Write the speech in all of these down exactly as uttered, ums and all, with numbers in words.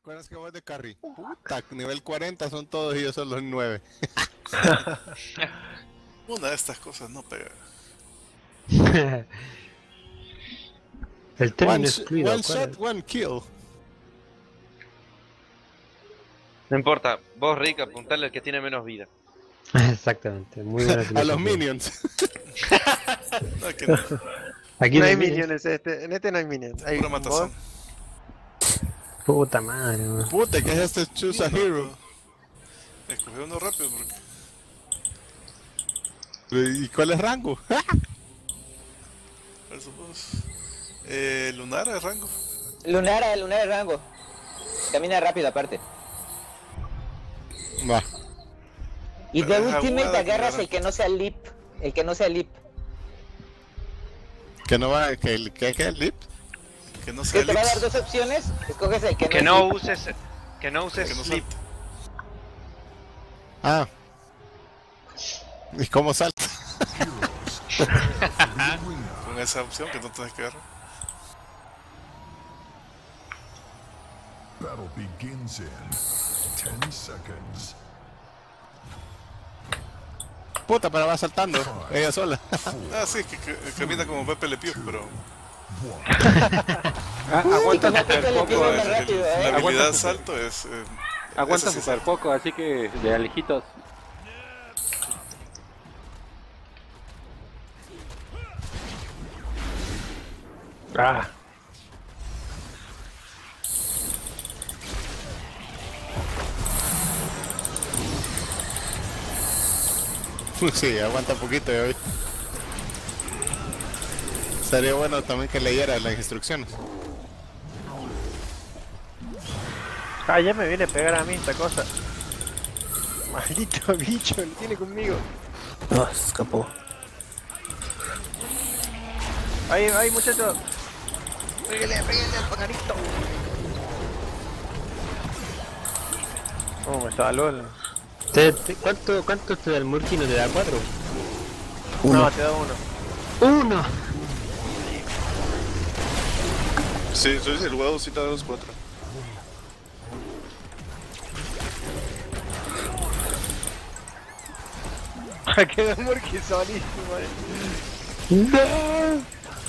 ¿Cuáles que voy de carry? Puta, nivel cuarenta son todos y yo solo en nueve. Una de estas cosas no pega. El término One, es fluido. one ¿cuál shot, es? one kill. No importa, vos Rick, apuntale al que tiene menos vida. Exactamente, muy buena A los filosofía. minions. No, que no, Aquí No no hay hay minions. minions, este, en este no hay minions. Hay pura matazón. boss. Puta madre, man. Puta, ¿qué es este Choose a Hero? Escoge uno rápido porque... ¿Y cuál es rango? Versus boss. Eh, Lunar es rango. Lunara, Lunar es rango. Camina rápido aparte. Va. Y Pero de es ultimate aguada, agarras claro. el que no sea lip. El que no sea lip. Que no va, que el que que el lip. Que no sea Que te va a dar Elix. dos opciones. Escoges el que no Que es no lip. uses, que no uses Que no sleep. salte. Ah. ¿Y cómo salta? Con esa opción que no tienes que agarrar. Battle begins in ten seconds. Puta, pero va saltando. Ella sola. Ah, sí, es que, que camina como Pepe Le Pew, pero Ah, aguanta Y como super Pepe Le Pew poco, es más el- rápido, la ¿eh? Aguanta habilidad super- salto es... Eh, aguanta ese sí super poco, así que de alejitos. Ah, Sí, aguanta poquito ya vi. Sería bueno también que leyera las instrucciones. Ah, ya me viene a pegar a mí esta cosa. Maldito bicho, lo tiene conmigo. No, se escapó. Ahí, ahí, muchachos. Pégale, pégale al pajarito. Oh, me estaba LOL. Te- te- ¿Cuánto, ¿Cuánto te da el Murky? ¿No te da cuatro? No, te da uno. ¡Uno! sí, sí, el huevo sí te da dos cuatro. Quedó Murky solísimo, eh. ¡No!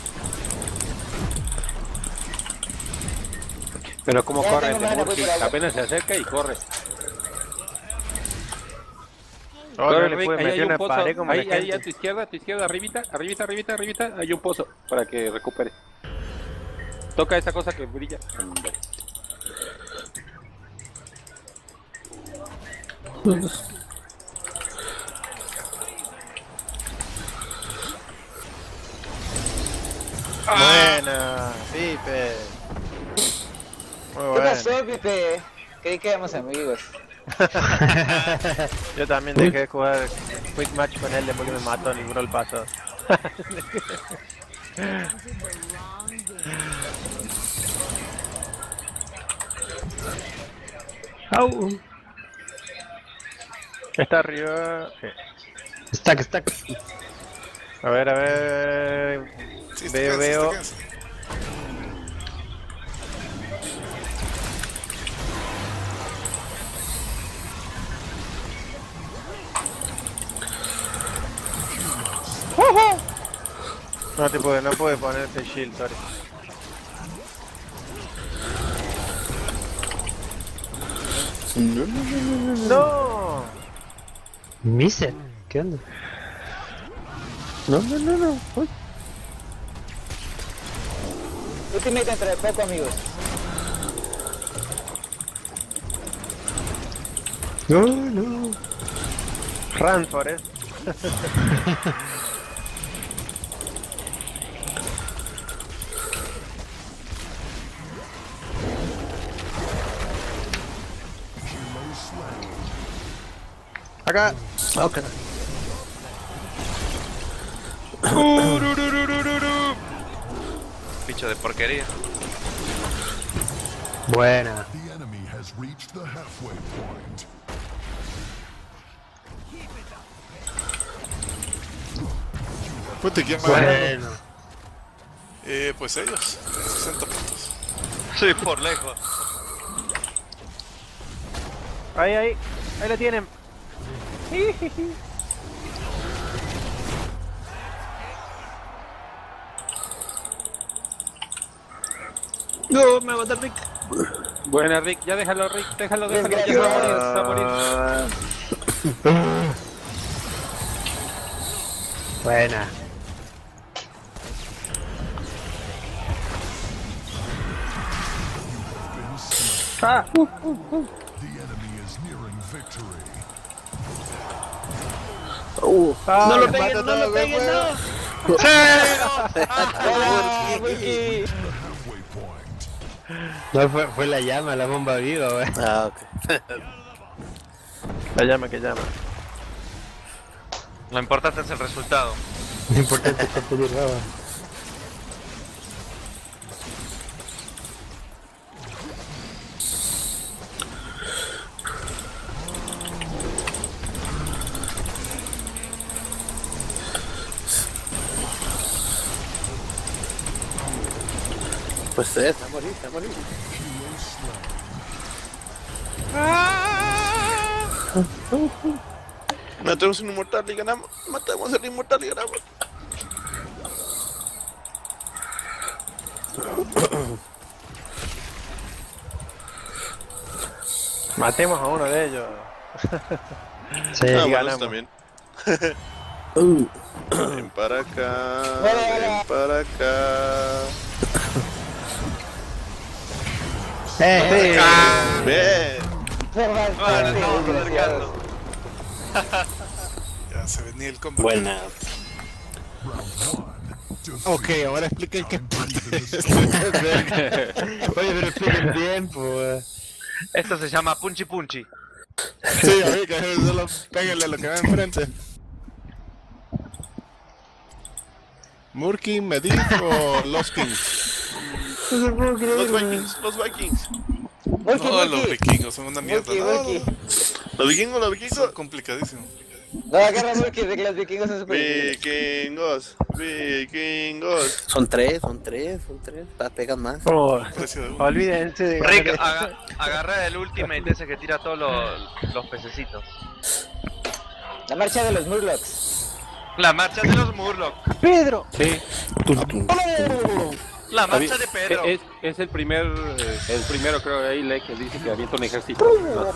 pero como Ya corre tengo este mana, voy Murky, por agua. apenas se acerca y corre. Oh, no Corre, le Rick, pude ahí meter hay una un pozo. pared como Ahí, la ahí a gente. tu izquierda, a tu izquierda, arribita, arribita, arribita, arribita, hay un pozo para que recupere. Toca esa cosa que brilla. Hombre. Buena, Pipe. Muy ¿Qué bueno. pasó, Pipe? Creí que éramos amigos. Yo también dejé de jugar Quick Match con él después que me mató en el brawl pasado. ¡Au! Está arriba. Sí. Stack, stack. A ver, a ver. Sí, Veo, está veo. cansa, está No te pude, no pude ponerte shield, sorry. No. Miser. ¿Qué onda? No, no, no, no. Uy. Ultimate dentro de poco, amigos. No, no. Run, Forest. Acá. Ok. Bicho de porquería. Buena. The enemy has reached the halfway point. Puta, ¿quién va a ganar? Bueno. Eh, pues ellos, sesenta puntos. Sí, por lejos. Ahí, ahí. Ahí la tienen. No, me va a matar Rick. Buena, Rick. Ya déjalo, Rick. Déjalo, déjalo. Ya se va a morir, se va a morir. Buena. Ah. The enemy is nearing victory. Uh, Ah, no lo les peguen, mato no todo, lo peguen, güey. no. ¡Hola, Wiki! Halfway point. No, fue, fue la llama, la bomba viva, wey. Ah, ok. La llama que llama. Lo importante es el resultado. Lo importante es que te llegaba. Pues es, a morir, a morir. Matemos un inmortal y ganamos. Matamos al inmortal y ganamos. Matemos a uno de ellos. Sí, Ah, bueno, ganamos. eso también. Uh, Ven para acá. Bueno, Ven para acá. eh, Ven. Ah, nos estamos acercando. Ya se venía el combate. buena. Ok, ahora expliquen qué Oye, pero expliquen bien, pues. Esto se llama Punchy Punchy. Sí, ahí que solo péguenle lo que va enfrente. ¿Murky, Medivh o Los Kings? Los Vikings, los Vikings. Wiki, No, los Wiki. vikingos son una mierda. Wiki, No, Wiki. no. Los vikingos, los vikingos. Son complicadísimos. No, agarra Wiki, de que los vikingos son super difíciles. Vikingos, vikingos. Son tres, son tres, son tres. Las pegan más. Oh, Precio de uno. olvídense de Rick, ganar aga- agarra el ultimate ese que tira todos los, los pececitos. La marcha de los Murlocs. La marcha de los Murlocs. esto. ¡Pedro! Sí. La marcha de Pedro. Es, es el primer, eh, el primero creo de ahí le que dice que avienta un ejército.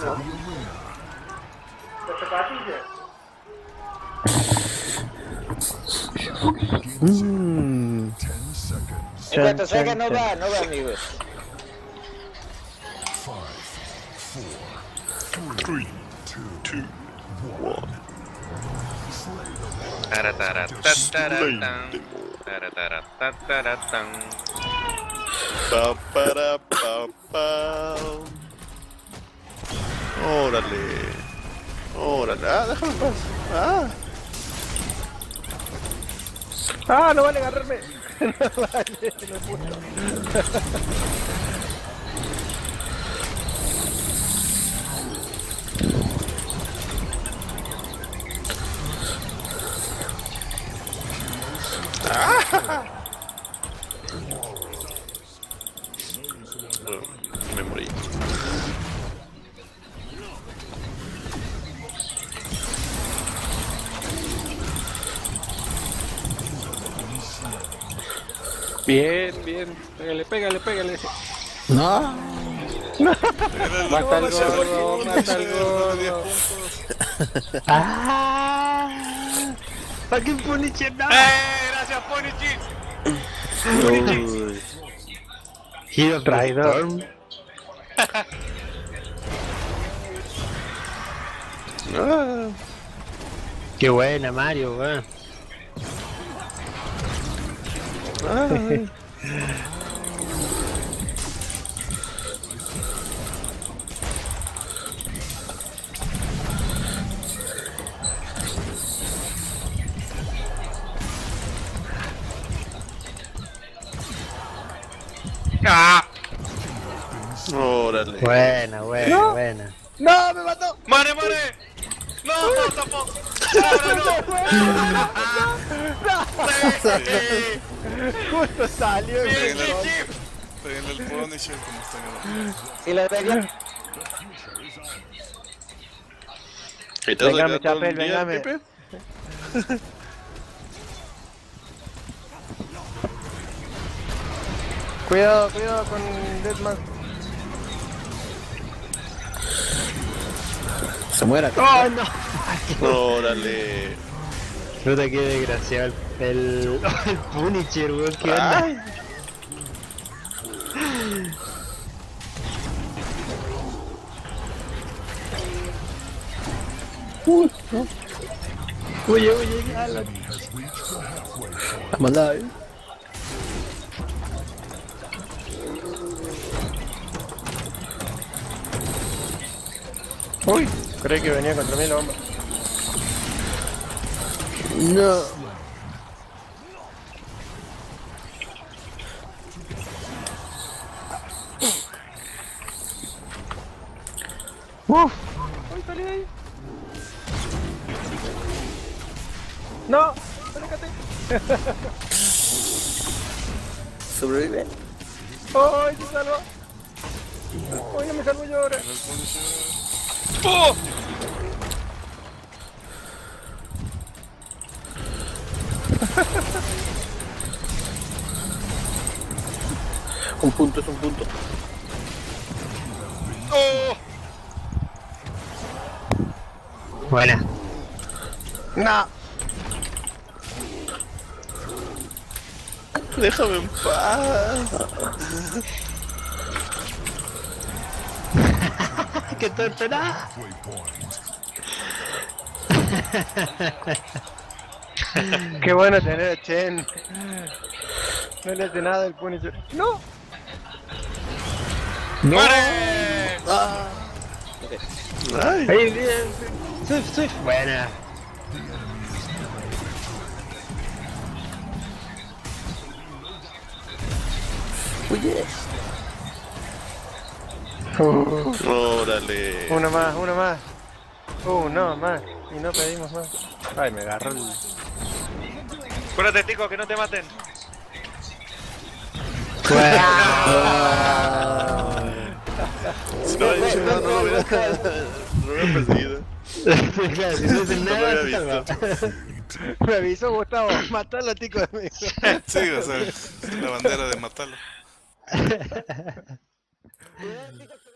Mmm. Ten seconds. En cuanto Chan, salga, chan, no chan. va, no va, amigos. Five, four, three, two, one. Tarataratataratam. Tarataratataratam. Pa, para, pa, pa. Órale. Órale. Ah, déjame en paz. Ah. ¡Ah, no vale agarrarme! No vale, no puedo. Bueno, me morí. Bien, bien. Pégale, pégale, pégale. No. Mata al gordo, mata al gordo. ¡Ah! ¡Fucking Punisher, no! ¡Eh! ¡Gracias, Punichi! Uy. Hero Traidor. Storm. Ah. Qué buena, Mario, weón. ¡Ah! Órale. Buena, buena, No. buena. ¡No, me mató! ¡Mare, mare! ¡No, tampoco! Justo salió. ¡Bien, Péguenle chip, al- chip! péguenle al Punisher como está en el- Si lo ves bien. ¿Y te vas a Vengame, quedar todo Chapel, el día, vengame. Pipe? Cuidado, cuidado con Deadman. Se muera. ¡Oh, no! Órale. Puta, qué desgraciado el, el Punisher, weón, qué onda. Ay. Oye, oye, Alan. Estamos al lado, ¿eh? Uy, creí que venía contra mí la bomba. No. Uf. Uy, salí de ahí. No, aléjate. Sobrevive. ¡Ay, se salva! ¡Ay, no me salvo yo ahora! ¡Oh! Un punto es un punto. ¡Oh! Buena. ¡No! Déjame en paz. ¡Qué torpeda! Halfway point. ¡Qué bueno tener a Chen! No le hace nada el Punisher. ¡No! ¡Muere! Ah. Ay. ¡Ahí, bien! ¡Swift, Swift! Buena. Oye. Órale. Uno más, uno más. Uno más. Y no pedimos más. Ay, me agarró el... Cúrate, Tico, que no te maten. No, yo no, no lo hubiera, no lo hubiera perseguido. Claro, si no haces No lo nada, había se salva. visto. Me avisó Gustavo. Matalo, tico. Sí, o sea, la bandera de matarlo. Cuidado, chicos,